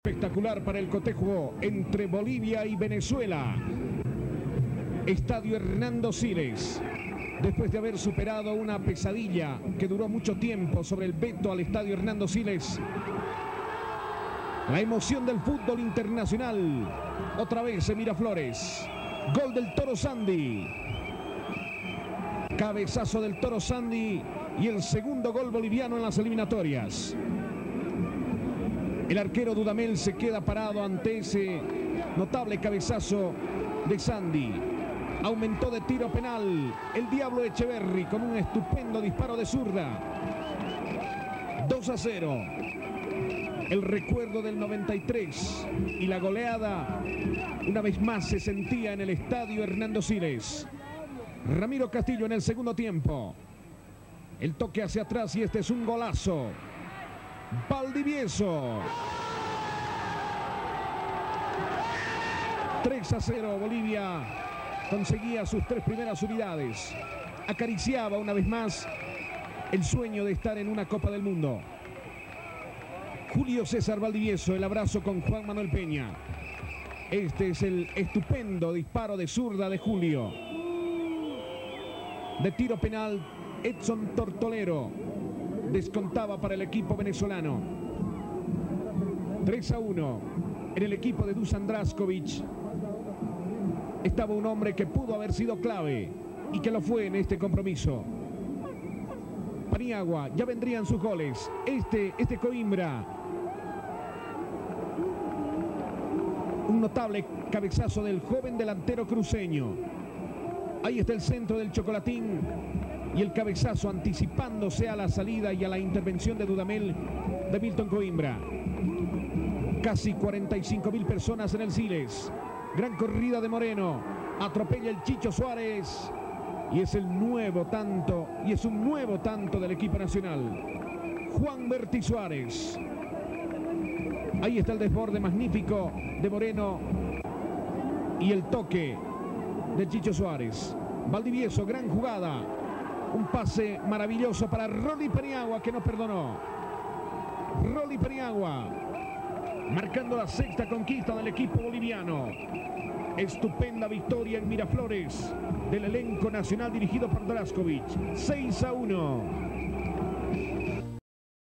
Espectacular para el cotejo entre Bolivia y Venezuela. Estadio Hernando Siles. Después de haber superado una pesadilla que duró mucho tiempo sobre el veto al Estadio Hernando Siles, la emoción del fútbol internacional. Otra vez en Miraflores. Gol del Toro Sandy. Cabezazo del Toro Sandy y el segundo gol boliviano en las eliminatorias. El arquero Dudamel se queda parado ante ese notable cabezazo de Sandy. Aumentó de tiro penal el Diablo Echeverri con un estupendo disparo de zurda. 2-0. El recuerdo del 93 y la goleada una vez más se sentía en el Estadio Hernando Siles. Ramiro Castillo en el segundo tiempo. El toque hacia atrás y este es un golazo. Valdivieso. 3-0. Bolivia conseguía sus 3 primeras unidades. Acariciaba una vez más el sueño de estar en una Copa del Mundo. Julio César Valdivieso, el abrazo con Juan Manuel Peña. Este es el estupendo disparo de zurda de Julio. De tiro penal, Edson Tortolero descontaba para el equipo venezolano. 3-1. En el equipo de Dusan Draskovic estaba un hombre que pudo haber sido clave y que lo fue en este compromiso. Paniagua, ya vendrían sus goles. Este Coimbra. Un notable cabezazo del joven delantero cruceño. Ahí está el centro del Chocolatín y el cabezazo anticipándose a la salida y a la intervención de Dudamel de Milton Coimbra. Casi 45.000 personas en el Siles. Gran corrida de Moreno. Atropella el Chicho Suárez. Y es el nuevo tanto, y es un nuevo tanto del equipo nacional. Juan Berti Suárez. Ahí está el desborde magnífico de Moreno. Y el toque de Chicho Suárez. Valdivieso, gran jugada. Un pase maravilloso para Rolly Paniagua que no perdonó. Rolly Paniagua marcando la 6ª conquista del equipo boliviano. Estupenda victoria en Miraflores del elenco nacional dirigido por Draskovic. 6-1.